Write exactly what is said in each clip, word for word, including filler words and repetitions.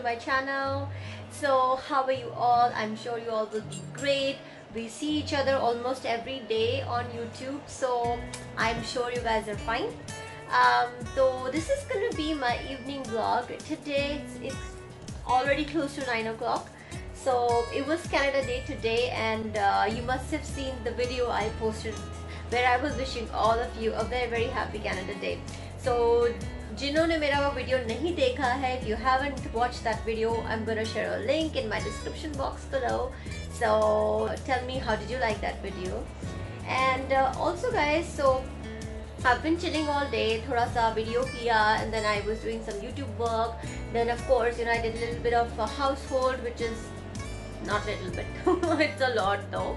my channel. So how are you all? I'm sure you all will be great. We see each other almost every day on YouTube, so I'm sure you guys are fine. Um, so this is gonna be my evening vlog. Today it's, it's already close to nine o'clock. So it was Canada Day today, and uh, you must have seen the video I posted where I was wishing all of you a very very happy Canada Day. So जिन्होंने मेरा वो video नहीं देखा है, if you haven't watched that video, I'm gonna share a link in my description box below. So tell me, how did you like that video? And uh, also guys, so I've been chilling all day, thoda sa video kiya, and then I was doing some YouTube work. Then of course, you know, I did a little bit of a household, which is not a little bit, it's a lot though.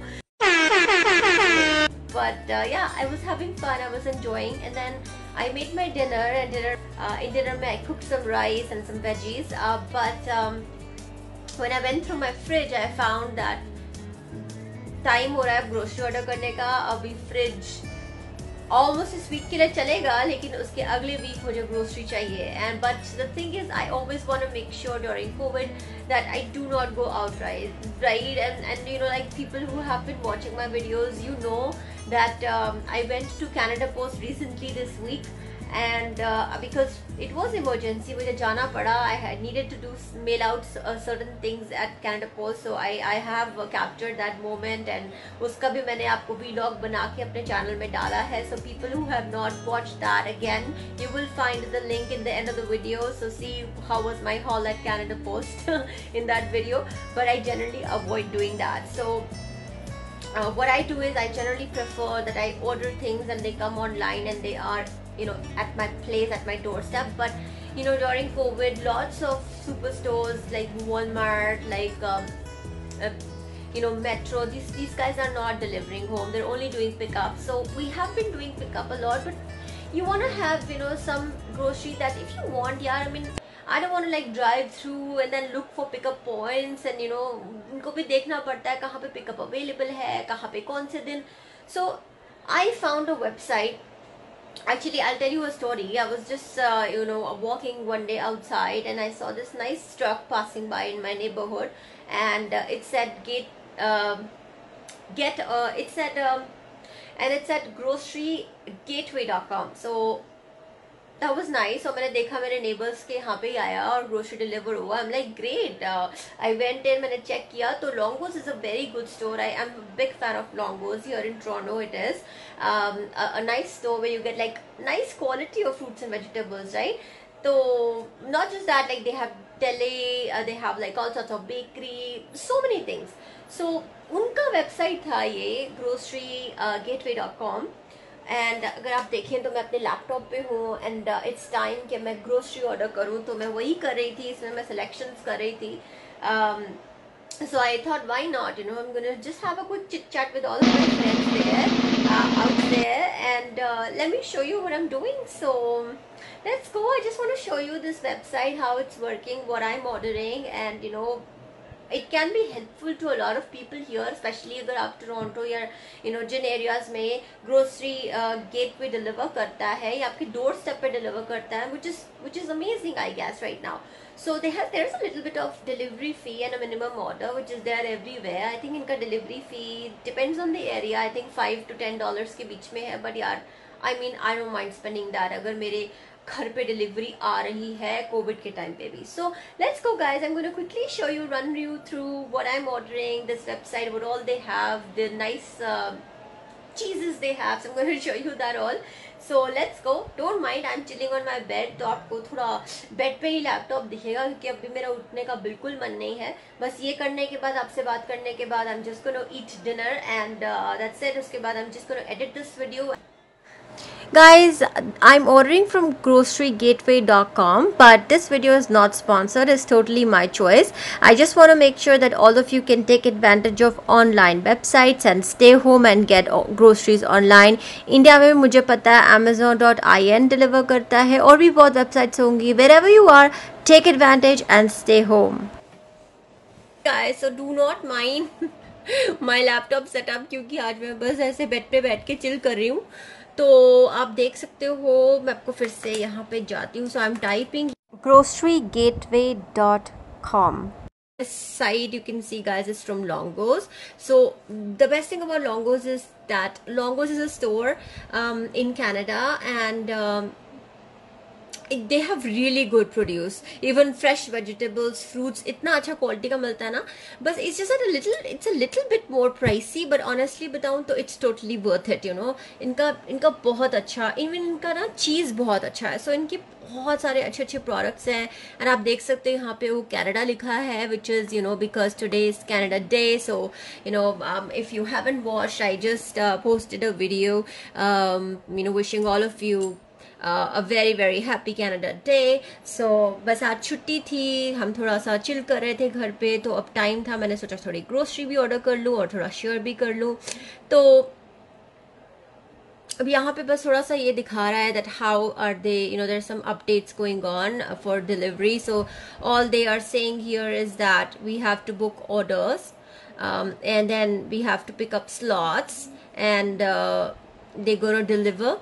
But uh, yeah, I was having fun, I was enjoying, and then I made my dinner. And dinner, uh, in dinner I cooked some rice and some veggies. Uh, but um, when I went through my fridge, I found that time हो रहा है grocery order करने का. अभी fridge almost इस week के लिए चलेगा, लेकिन उसके अगले week मुझे grocery चाहिए. And but the thing is, I always want to make sure during COVID that I do not go out, right? Right? And and you know, like people who have been watching my videos, you know that um, I went to Canada Post recently this week, and uh, because it was emergency, मुझे जाना पड़ा. I had needed to do mail out uh, certain things at Canada Post, so I I have uh, captured that moment, and उसका भी मैंने आपको vlog बना के अपने channel में डाला है. So people who have not watched that, again, you will find the link in the end of the video. So see how was my haul at Canada Post in that video. But I generally avoid doing that. So Uh, what I do is I generally prefer that I order things and they come online and they are, you know, at my place, at my doorstep. But you know, during COVID, lots of superstores like Walmart, like um, uh, you know, Metro, these these guys are not delivering home. They're only doing pickup. So we have been doing pickup a lot, but you want to have, you know, some grocery that if you want, yeah, I mean, I don't want to like drive through and then look for pickup points, and you know, उनको भी देखना पड़ता है कहाँ पे pickup available है, कहाँ पे कौन से दिन. So I found a website. Actually, I'll tell you a story. I was just uh, you know, walking one day outside, and I saw this nice truck passing by in my neighborhood, and uh, it said get um, get uh, it said um, and it said grocery gateway dot com. So that was nice. So मैंने देखा मेरे neighbors के यहाँ पे ही आया और grocery deliver हुआ. I'm like great. Uh, I went in, मैंने check किया तो Longo's is a very good store. I am a big fan of Longo's here in Toronto. It is um, a, a nice store where you get like nice quality of fruits and vegetables, right? So not just that, like they have deli, uh, they have like all sorts of bakery, so many things. So उनका website था ये grocery gateway dot com. And अगर आप देखें तो मैं अपने laptop पे हूँ, एंड इट्स टाइम कि मैं ग्रोसरी ऑर्डर करूँ. तो मैं वही कर रही थी, इसमें मैं सिलेक्शंस कर रही थी. So I thought why not, you know, I am gonna just have a quick chit chat with all of my friends there out there, and let me show you what I am doing. So let's go. I just want to show you this website, how it's working, what I am ordering, and you know, it can be helpful to a lot of people here, especially अगर आप Toronto या you know जिन areas में grocery gateway deliver करता है या आपके door step पे डिलीवर करता है, which is which is amazing, I guess, right now. So they have there's a little bit of delivery fee and a minimum order which is there everywhere. I think इनका delivery fee depends on the area. I think five to ten dollars के बीच में है, but यार, I mean, I don't mind spending that अगर मेरे घर पे delivery आ रही है कोविड के टाइम पे भी. So let's go guys. I am gonna quickly show you, run you through what I am ordering, this website, what all they have, the nice cheeses they have. So I am gonna show you that all. So let's go. Don't mind, I am chilling on my bed. तो आपको थोड़ा bed पे ही laptop दिखेगा क्योंकि अभी मेरा उठने का बिल्कुल मन नहीं है. बस ये करने के बाद, आपसे बात करने के बाद, I am just gonna eat dinner and that's it. उसके बाद I am just gonna edit this video. Guys, I'm ordering from grocery gateway dot com, but this video is not sponsored. It's totally my choice. I just want to make sure that all of you can take advantage of online websites and stay home and get groceries online. India में मुझे पता है amazon dot I N deliver करता है, और भी बहुत websites होंगी. Wherever you are, take advantage and stay home. Guys, so do not mind my laptop setup क्योंकि आज मैं बस ऐसे बेड पे बैठ के चिल कर रही हूँ. तो आप देख सकते हो, मैं आपको फिर से यहाँ पे जाती हूँ. So I am typing grocery gateway dot com. This side you can see, guys, is from Longos. So the best thing about Longos is that Longos is a store um, in Canada, and um, it, they have really good produce, even fresh vegetables, fruits. इतना अच्छा quality का मिलता है ना, बस it's just a little, it's a little bit more pricey, but honestly बताऊँ तो it's totally worth it, you know. इनका इनका बहुत अच्छा, even इनका ना चीज़ बहुत अच्छा है, so इनकी बहुत सारे अच्छे अच्छे प्रोडक्ट्स हैं. एंड आप देख सकते हैं यहाँ पे वो कनाडा लिखा है, which is you know because today is Canada Day. So you know if you haven't watched, I just posted a video you know wishing all of you a very very happy Canada Day. So बस आज छुट्टी थी, हम थोड़ा सा chill कर रहे थे घर पे, तो अब टाइम था, मैंने सोचा थोड़ी ग्रोसरी भी ऑर्डर कर लूँ और थोड़ा शेयर भी कर लूँ. तो अब यहाँ पे बस थोड़ा सा ये दिखा रहा है that how are they, you know, there's some updates going on for delivery. So all they are saying here is that we have to book orders, um, and then we have to pick up slots, and uh, they're gonna deliver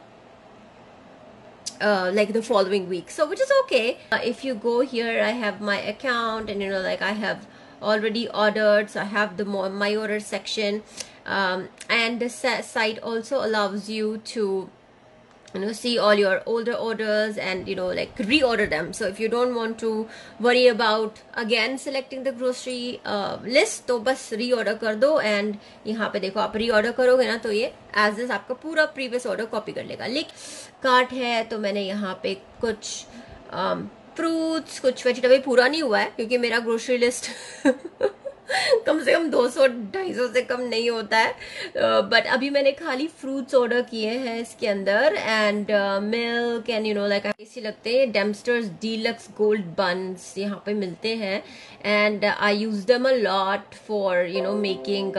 uh, like the following week. So which is okay. Uh, if you go here, I have my account, and you know, like I have already ordered, so I have the my order section. Um, and the site also allows you to you know see all your older orders and you know like reorder them. So if you don't want to worry about again selecting the grocery uh, list, तो बस reorder कर दो. and यहाँ पे देखो, आप reorder करोगे ना तो ये as is आपका पूरा previous order copy कर लेगा. लेकिन कार्ट है तो मैंने यहाँ पे कुछ फ्रूट्स, कुछ वेजिटेबल, पूरा नहीं हुआ है क्योंकि मेरा ग्रोसरी लिस्ट कम से कम दो सौ ढाई सौ से कम नहीं होता है. बट uh, अभी मैंने खाली फ्रूट्स ऑर्डर किए हैं इसके अंदर, and milk and you know like ऐसी लगते हैं. डेम्स्टर्स डीलक्स गोल्ड बन्स यहाँ पे मिलते हैं, and I use them a lot for you know making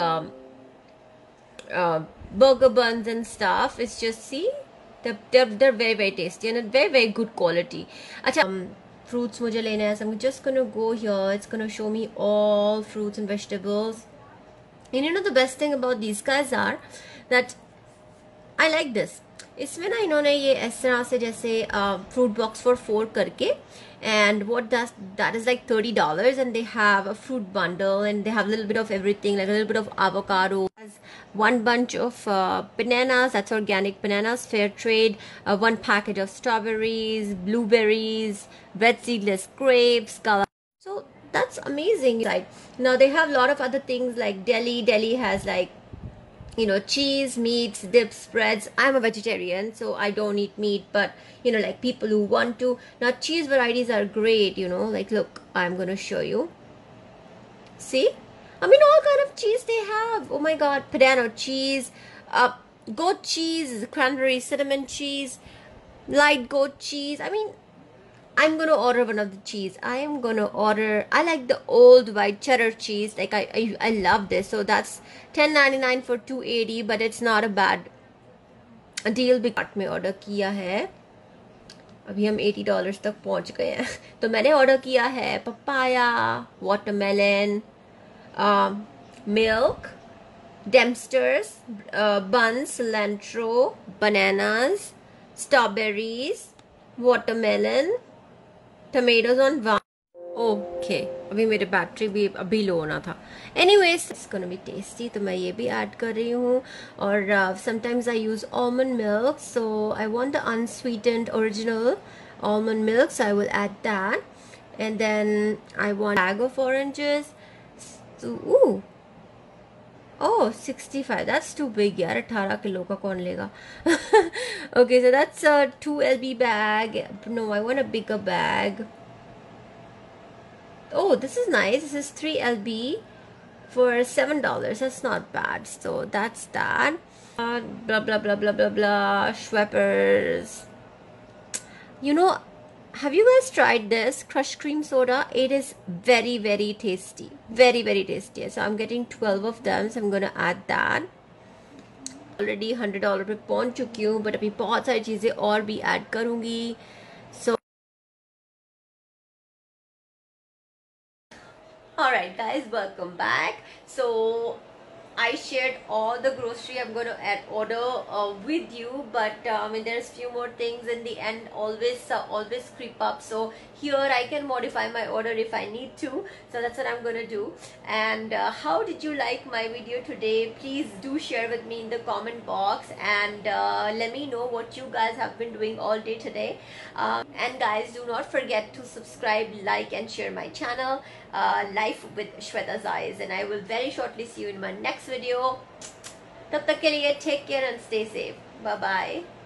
burger buns and stuff. It's just, see, they're, they're, they're very very tasty and very very good quality. अच्छा, um, fruits मुझे लेना है, so I'm just gonna go here. It's gonna show me all fruits and vegetables. And you know the best thing about these guys are that I like this. इसमें ना इन्होंने ये इस तरह से जैसे फ्रूट बॉक्स फॉर फोर करके, and what does that is like thirty dollars, and they have a fruit bundle, and they have a little bit of everything, like a little bit of avocado, one bunch of uh, bananas, that's organic bananas, fair trade, uh, one package of strawberries, blueberries, red seedless grapes, gala. So that's amazing. Now they have a lot of other things like deli. Deli has like you know cheese, meats, dips, spreads. I'm a vegetarian, so I don't eat meat, but you know like people who want to. Now cheese varieties are great, you know like look, I'm gonna show you. See, I mean all kind of cheese they have. Oh my god, Padano cheese, uh, goat cheese, cranberry cinnamon cheese, light goat cheese. I mean, I'm gonna order one of the cheese. I am gonna order, I like the old white cheddar cheese, like I I, I love this. So that's ten ninety-nine for two eighty, but it's not a bad deal. बिकार्ट में order किया है, अभी हम eighty dollars तक पहुंच गए हैं. तो मैंने ऑर्डर किया है papaya, watermelon, milk, Dempster's, buns, cilantro, bananas, strawberries, watermelon, tomatoes on one. Okay, अभी मेरे बैटरी भी अभी लो होना था. Anyways, it's gonna be tasty, तो मैं ये भी ऐड कर रही हूँ. और sometimes I use almond milk, so I want the unsweetened original almond milk, so I will add that. And then I want a bag of oranges. So, ooh, oh, sixty-five, that's too big यार, eighteen kilo का कौन लेगा. Okay, so that's a two L B bag. No, I want a bigger bag. Oh, this is nice. This is three L B for seven dollars. That's not bad. So that's that. Uh, blah blah blah blah blah blah. Schweppes. You know, have you guys tried this crushed cream soda? It is very very tasty. Very very tasty. So I'm getting twelve of them. So I'm gonna add that. Already one hundred dollars पे पहुंच चुकी हूँ, but अभी बहुत सारी चीजें और भी ऐड करूँगी. So alright guys, welcome back. So I shared all the grocery I'm going to add order uh, with you, but uh, I mean there's few more things in the end always uh, always creep up. So here I can modify my order if I need to. So that's what I'm going to do. And uh, how did you like my video today? Please do share with me in the comment box, and uh, let me know what you guys have been doing all day today. Um, and guys, do not forget to subscribe, like and share my channel, uh, Life with Shweta's Eyes, and I will very shortly see you in my next video. Tab tak ke liye, take care and stay safe. Bye bye.